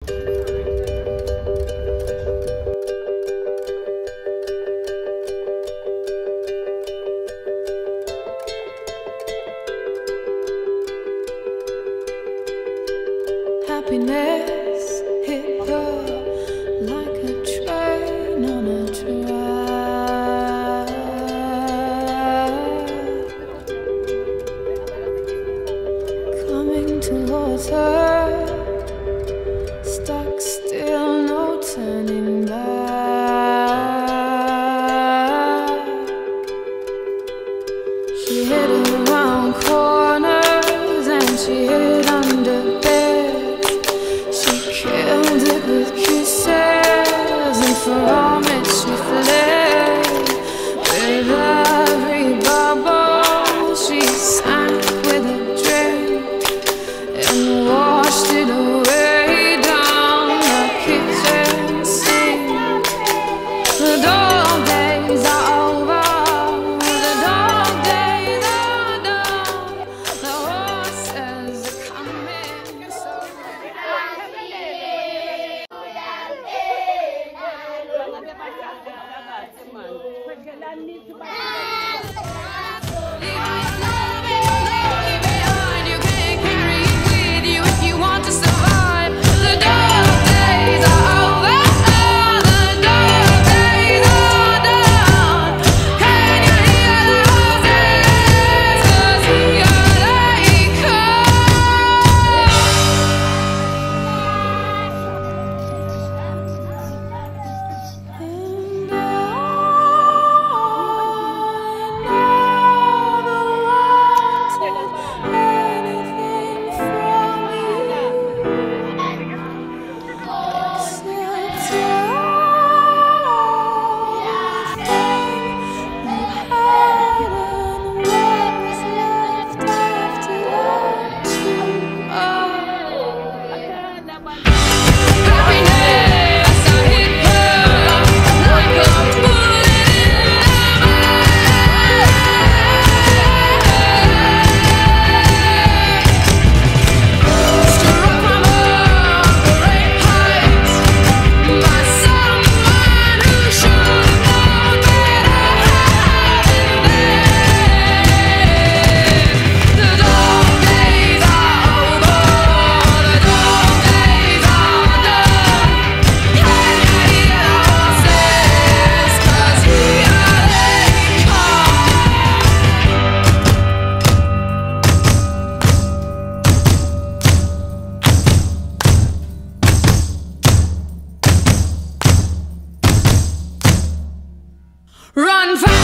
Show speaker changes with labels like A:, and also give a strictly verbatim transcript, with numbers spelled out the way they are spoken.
A: Happiness hit her like a train on a track, coming towards her, stuck still, no turning back. She hid around corners and she hid under beds. Killed it with kisses, and from it she fled. With every bubble she sank with a drink and washed it away down the kitchen sink. The dog days are over, the dog days are done. The horses are coming so run fast.